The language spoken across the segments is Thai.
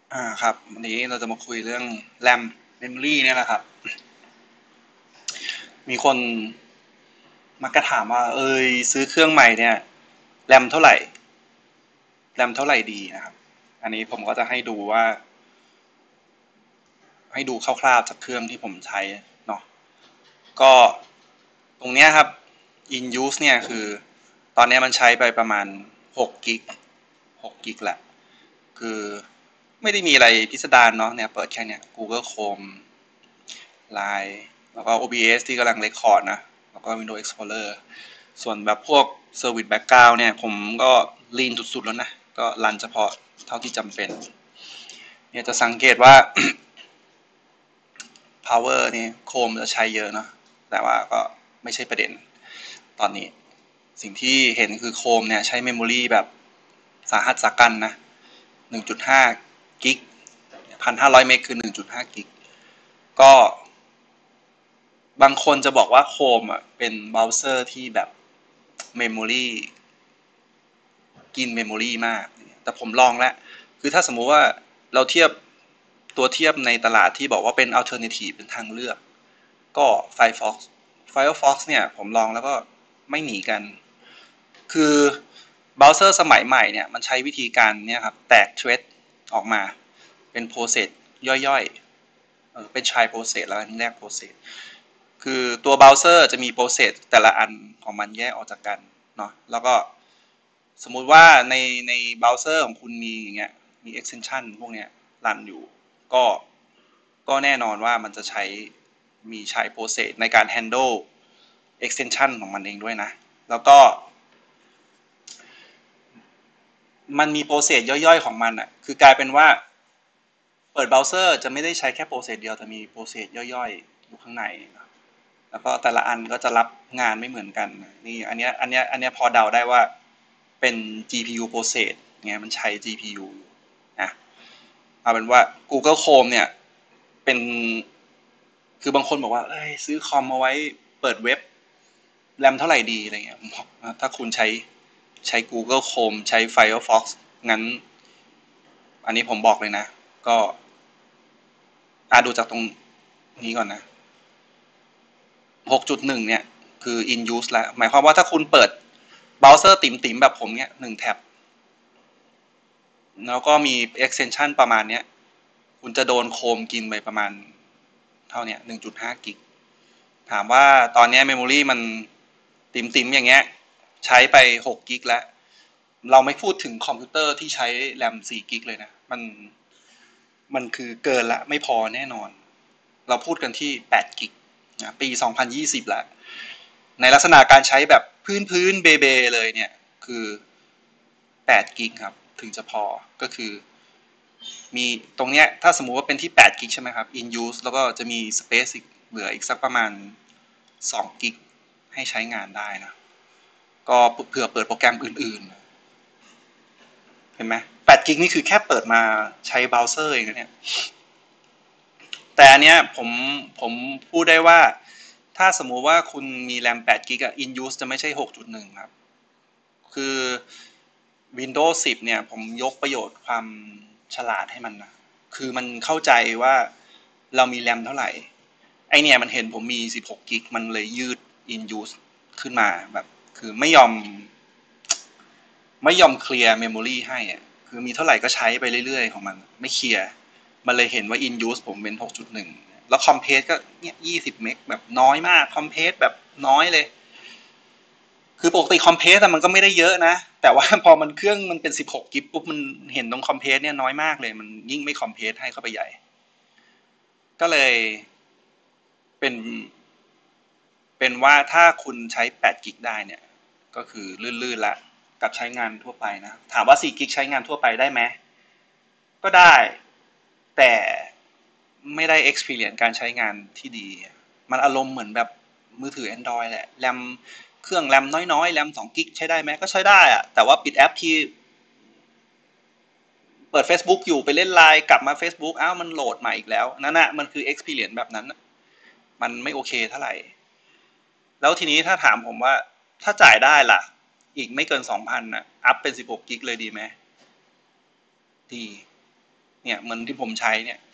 ครับวันนี้เราจะมาคุยเรื่องแรมเมมโมรี่เนี่ยแหละครับมีคนมักจะถามว่าซื้อเครื่องใหม่เนี่ยแรมเท่าไหร่แรมเท่าไหร่ดีนะครับอันนี้ผมก็จะให้ดูว่าให้ดูคร่าวๆจากเครื่องที่ผมใช้เนาะก็ตรงเนี้ยครับ in use เนี่ยคือตอนนี้มันใช้ไปประมาณ6กิกแหละคือไม่ได้มีอะไรพิสดารเนาะเนี่ยเปิดแค่เนี้ย Google Chrome Line แล้วก็ OBS ที่กำลังเรคคอร์ดนะแล้วก็ Windows Explorer ส่วนแบบพวก Service Background เนี่ยผมก็ลีนสุดๆแล้วนะก็รันเฉพาะเท่าที่จำเป็นเนี่ยจะสังเกตว่า power นี่โคมจะใช้เยอะเนาะแต่ว่าก็ไม่ใช่ประเด็นตอนนี้สิ่งที่เห็นคือโคมเนี่ยใช้เมมโมรีแบบสาหัสสากันนะ1.5กิก1,500เมกคือ1.5กิกก็บางคนจะบอกว่าโคมอ่ะเป็นเบราว์เซอร์ที่แบบเมมโมรีกินเมมโมรีมากแต่ผมลองแล้วคือถ้าสมมุติว่าเราเทียบตัวเทียบในตลาดที่บอกว่าเป็น alternative เป็นทางเลือกก็ Firefox เนี่ยผมลองแล้วก็ไม่หนีกันคือเบราว์เซอร์สมัยใหม่เนี่ยมันใช้วิธีการเนี่ยครับแตกเทรดออกมาเป็นโปรเซสย่อยๆเป็น child process แล้วแยกโปรเซสคือตัวเบราว์เซอร์จะมีโปรเซสแต่ละอันของมันแยกออกจากกันเนาะแล้วก็สมมุติว่าในเบราว์เซอร์ของคุณมีอย่างเงี้ยมี extension พวกเนี้ยรันอยู่ก็แน่นอนว่ามันจะใช้ process ในการ handle extension ของมันเองด้วยนะแล้วก็มันมีโปรเซสย่อยๆของมันอ่ะคือกลายเป็นว่าเปิดเบราว์เซอร์จะไม่ได้ใช้แค่โปรเซสเดียวแต่มีโปรเซสย่อยๆอยู่ข้างในแล้วก็แต่ละอันก็จะรับงานไม่เหมือนกันนี่อันเนี้ยพอเดาได้ว่าเป็น GPU process ไงมันใช้ GPU นะเอาเป็นว่า Google Chrome เนี่ยเป็นคือบางคนบอกว่าซื้อคอมเอาไว้เปิดเว็บแรมเท่าไหร่ดีอะไรเงี้ยผมบอกถ้าคุณใช้ Google Chrome ใช้ Firefox งั้นอันนี้ผมบอกเลยนะก็ดูจากตรงนี้ก่อนนะ6.1เนี่ยคือ in use แล้วหมายความว่าถ้าคุณเปิดเบราว์เซอร์ติ๋มๆแบบผมเนี่ย1แท็บแล้วก็มี extension ประมาณเนี้ยคุณจะโดนโคมกินไปประมาณเท่าเนี้ย1.5กิกถามว่าตอนนี้เมมโมรีมันติ๋มๆอย่างเงี้ยใช้ไป6กิกแล้วเราไม่พูดถึงคอมพิวเตอร์ที่ใช้แรม4กิกเลยนะมันคือเกินละไม่พอแน่นอนเราพูดกันที่8กิกนะปี2020แล้วในลักษณะการใช้แบบพื้นเบเบเลยเนี่ยคือ8กิกครับถึงจะพอก็คือมีตรงเนี้ยถ้าสมมุติว่าเป็นที่8กิกใช่ไหมครับ in use แล้วก็จะมี space อีกเหลืออีกสักประมาณ2กิกให้ใช้งานได้นะก็เผื่อเปิดโปรแกรมอื่นๆเห็นไหม8กิกนี่คือแค่เปิดมาใช้เบราว์เซอร์เองนะเนี่ย แต่อันเนี้ยผมพูดได้ว่าถ้าสมมุติว่าคุณมีแรม8กิกอะ in use จะไม่ใช่6.1ครับคือ Windows 10เนี่ยผมยกประโยชน์ความฉลาดให้มันนะคือมันเข้าใจว่าเรามีแรมเท่าไหร่ไอเนี่ยมันเห็นผมมี16กิกมันเลยยืด in use ขึ้นมาแบบคือไม่ยอมเคลียร์เมมโมรีให้อะคือมีเท่าไหร่ก็ใช้ไปเรื่อยๆของมันไม่เคลียร์มันเลยเห็นว่า in use ผมเป็น6.1แล้วคอมเพรสก็เนี่ย20เมกแบบน้อยมากคอมเพรสแบบน้อยเลยคือปกติคอมเพรสมันก็ไม่ได้เยอะนะแต่ว่าพอมันเครื่องมันเป็น16กิกปุ๊บมันเห็นตรงคอมเพรสเนี่ยน้อยมากเลยมันยิ่งไม่คอมเพรสให้เข้าไปใหญ่ก็เลยเป็นว่าถ้าคุณใช้8กิกได้เนี่ยก็คือลื่นๆละกับใช้งานทั่วไปนะถามว่า4กิกใช้งานทั่วไปได้ไหมก็ได้แต่ไม่ได้ experience การใช้งานที่ดีมันอารมณ์เหมือนแบบมือถือ Android แหละแรมเครื่องแรมน้อยๆแรม2กิกใช้ได้ไหมก็ใช้ได้อะแต่ว่าปิดแอปที่เปิด Facebook อยู่ไปเล่นไลน์กลับมา Facebook อ้าวมันโหลดใหม่อีกแล้วนั่นน่ะมันคือ experience แบบนั้นมันไม่โอเคเท่าไหร่แล้วทีนี้ถ้าถามผมว่าถ้าจ่ายได้ล่ะอีกไม่เกิน 2,000 น่ะอัพเป็น16กิกเลยดีไหมดีเนี่ยเหมือนที่ผมใช้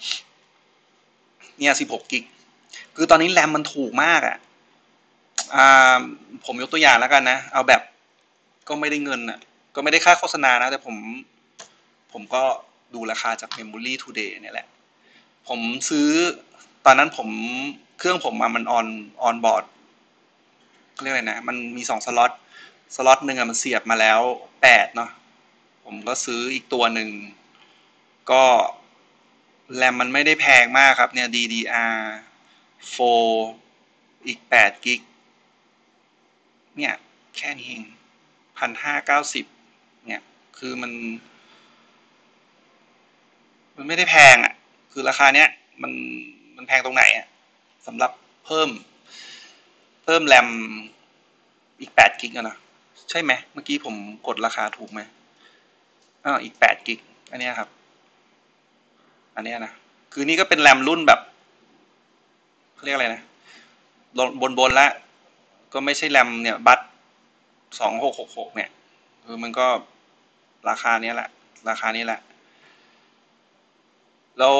เนี่ย16กิกคือตอนนี้แรมมันถูกมากอ่าผมยกตัวอย่างแล้วกันนะเอาแบบก็ไม่ได้เงินก็ไม่ได้ค่าโฆษณานะแต่ผมก็ดูราคาจาก Memory Today เนี่ยแหละผมซื้อตอนนั้นเครื่องผมมันออนบอร์ดเรียกอะไรนะมันมี2 สล็อตหนึ่งมันเสียบมาแล้ว8เนาะผมก็ซื้ออีกตัวหนึ่งก็แรมมันไม่ได้แพงมากครับเนี่ย DDR4 อีก8 กิกเนี่ยแค่นี้เอง1,590เนี่ยคือมันไม่ได้แพงคือราคาเนี้ยมันมันแพงตรงไหนสำหรับเพิ่มเพิ่มแรมอีก8 กิกนะใช่ไหมเมื่อกี้ผมกดราคาถูกไหมอีก8 กิกอันนี้ครับอันนี้นะคือนี่ก็เป็นแรมรุ่นแบบเขาเรียกอะไรนะบนละก็ไม่ใช่แรมเนี่ยบัต2666เนี่ยคือมันก็ราคานี้แหละราคานี้แหละแล้ว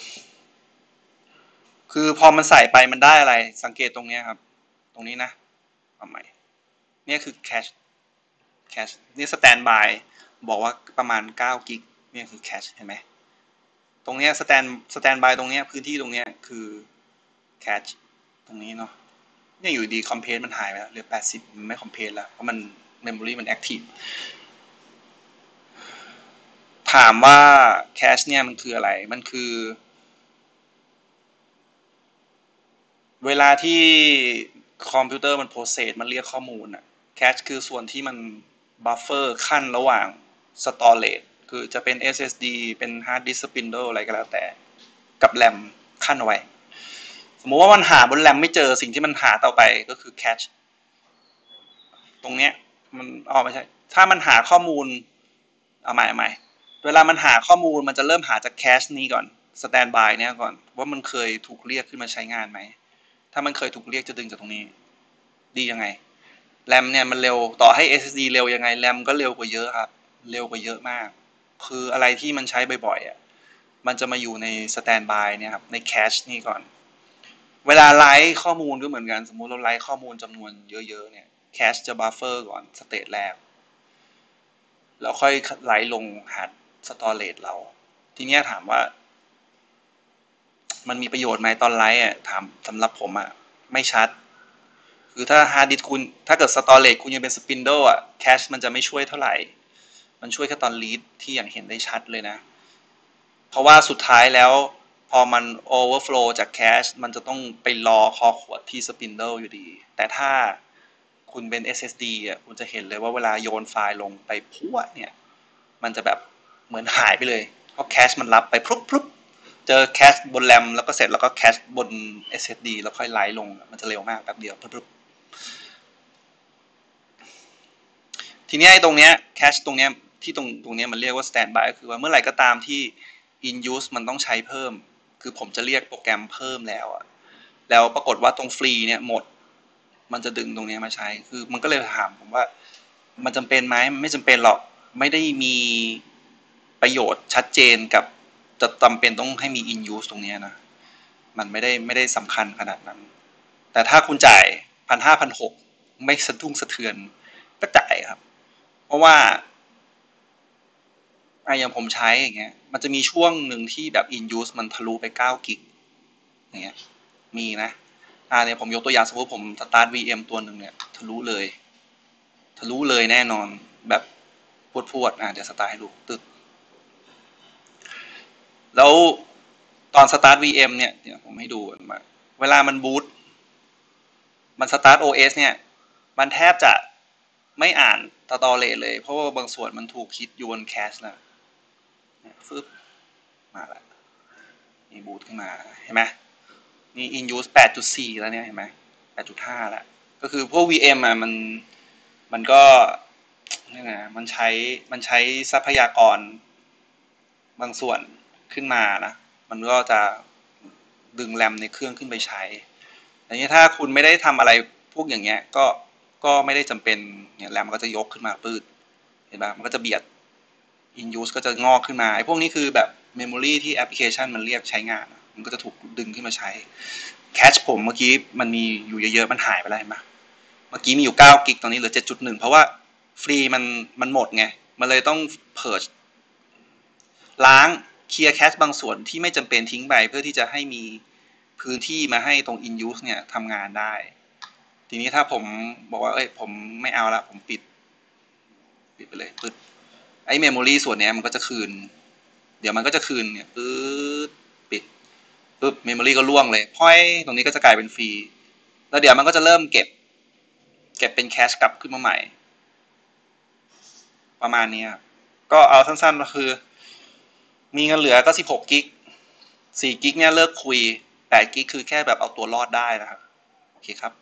คือพอมันใส่ไปมันได้อะไรสังเกตตรงนี้ครับตรงนี้นะเอาใหม่เนี่ยคือแคชนี่สแตนบายบอกว่าประมาณ9 กิกเนี่ยคือแคชเห็นไหมตรงเนี้ยสแตนบายตรงเนี้ยพื้นที่ตรงเนี้ยคือแคชตรงนี้เนาะเนี่ยอยู่ดีคอมเพรสมันหายไปแล้วเหลือ80มันไม่คอมเพรสแล้วเพราะมันเมมโมรีมันแอคทีฟถามว่าแคชเนี่ยมันคืออะไรมันคือเวลาที่คอมพิวเตอร์มันโปรเซสมันเรียกข้อมูลแคชคือส่วนที่มันบัฟเฟอร์ขั้นระหว่างสตอเรจคือจะเป็น SSD เป็นฮาร์ดดิสก์สปินเดิลอะไรก็แล้วแต่กับแรมขั้นเอาไว้สมมติว่ามันหาบนแรมไม่เจอสิ่งที่มันหาต่อไปก็คือแคชตรงเนี้ยมันไม่ใช่ถ้ามันหาข้อมูลเอาใหม่เวลามันหาข้อมูลมันจะเริ่มหาจากแคชนี้ก่อนสแตนบายเนี่ยก่อนว่ามันเคยถูกเรียกขึ้นมาใช้งานไหมถ้ามันเคยถูกเรียกจะดึงจากตรงนี้ดียังไงแรมเนี่ยมันเร็วต่อให้ SSD เร็วยังไงแรมก็เร็วกว่าเยอะครับเร็วกว่าเยอะมากคืออะไรที่มันใช้บ่อยๆมันจะมาอยู่ในสแตนบายเนี่ยครับในแคชนี่ก่อนเวลาไลฟ์ข้อมูลก็เหมือนกันสมมุติเราไลฟ์ข้อมูลจำนวนเยอะๆเนี่ยแคชจะบัฟเฟอร์ก่อนสเตจแรกแล้วค่อยไลฟ์ลงฮาร์ดสตอเรจเราทีนี้ถามว่ามันมีประโยชน์ไหมตอนไลฟ์ถามสำหรับผมไม่ชัดคือถ้าฮาร์ดดิสก์คุณถ้าเกิดสตอเรจคุณยังเป็นสปินเดิลแคชมันจะไม่ช่วยเท่าไหร่มันช่วยแค่ตอนรีดที่อย่างเห็นได้ชัดเลยนะเพราะว่าสุดท้ายแล้วพอมันโอเวอร์ฟลูจากแคชมันจะต้องไปรอคอขวดที่สปินเดิลอยู่ดีแต่ถ้าคุณเป็น SSD คุณจะเห็นเลยว่าเวลาโยนไฟล์ลงไปพั่วเนี่ยมันจะแบบเหมือนหายไปเลยเพราะแคชมันรับไปพรุบเจอแคชบนแรมแล้วก็เสร็จแล้วก็แคชบน SSD แล้วค่อยไลฟ์ลงมันจะเร็วมากแป๊บเดียวปุ๊บทีนี้ไอ้ตรงเนี้ยแคชตรงเนี้ยที่ตรงเนี้ยมันเรียกว่า standby ก็คือว่าเมื่อไหร่ก็ตามที่ in use มันต้องใช้เพิ่มคือผมจะเรียกโปรแกรมเพิ่มแล้วแล้วปรากฏว่าตรงฟรีเนี่ยหมดมันจะดึงตรงนี้มาใช้คือมันก็เลยถามผมว่ามันจำเป็นไหมมันไม่จำเป็นหรอกไม่ได้มีประโยชน์ชัดเจนกับจะจำเป็นต้องให้มี in use ตรงนี้นะมันไม่ได้สำคัญขนาดนั้นแต่ถ้าคุณจ่าย1,500-1,600ไม่สะดุ้งสะเทือนก็จ่ายครับเพราะว่าอย่างผมใช้อย่างเงี้ยมันจะมีช่วงหนึ่งที่แบบ in use มันทะลุไป9 กิกอย่างเงี้ยมีนะเนี่ยผมยกตัวอย่างสมมติผมสตาร์ท VM ตัวหนึ่งเนี่ยทะลุเลยแน่นอนแบบพวดเดี๋ยวสตาร์ทให้ดูตึกแล้วตอนสตาร์ท VM เนี่ยเดี๋ยวผมให้ดูมาเวลามันบูตมันสตาร์ท OS เนี่ยมันแทบจะไม่อ่านสตอเรจเลยเพราะว่าบางส่วนมันถูกคิดอยู่บนแคชนะฟึบมาแล้วมีบูตขึ้นมาเห็นไหมมี in use 8.4แล้วเนี่ยเห็นไหม8.5แล้วก็คือพวก VM มันก็นี่ไงมันใช้ทรัพยากรบางส่วนขึ้นมานะมันก็จะดึงแรมในเครื่องขึ้นไปใช้อย่างนี้ถ้าคุณไม่ได้ทำอะไรพวกอย่างเงี้ยก็ไม่ได้จำเป็นเนี่ยแรมก็จะยกขึ้นมาปืดเห็นปะมันก็จะเบียด in use ก็จะงอกขึ้นมาไอ้พวกนี้คือแบบเมมโมรีที่แอปพลิเคชันมันเรียกใช้งานมันก็จะถูกดึงขึ้นมาใช้แคชผมเมื่อกี้มันมีอยู่เยอะๆมันหายไปแล้วเห็นไหมเมื่อกี้มีอยู่9กิกตอนนี้เหลือ7.1เพราะว่าฟรีมันหมดไงมันเลยต้องเพิร์ชล้างเคลียร์แคชบางส่วนที่ไม่จำเป็นทิ้งไปเพื่อที่จะให้มีพื้นที่มาให้ตรง in use เนี่ยทำงานได้ทีนี้ถ้าผมบอกว่าเอ้ยผมไม่เอาละผมปิดไปเลยปึ๊ดไอ้เมมโมรีส่วนนี้มันก็จะคืนเดี๋ยวมันก็จะคืนเนี่ยปึ๊ดปิดปึ๊บเมมโมรีก็ล่วงเลยพอยตรงนี้ก็จะกลายเป็นฟรีแล้วเดี๋ยวมันก็จะเริ่มเก็บเป็นแคชกลับขึ้นมาใหม่ประมาณนี้ก็เอาสั้นๆก็คือมีเงินเหลือก็16กิก4กิกเนี่ยเลิกคุย8กิกคือแค่แบบเอาตัวรอดได้นะครับโอเคครับ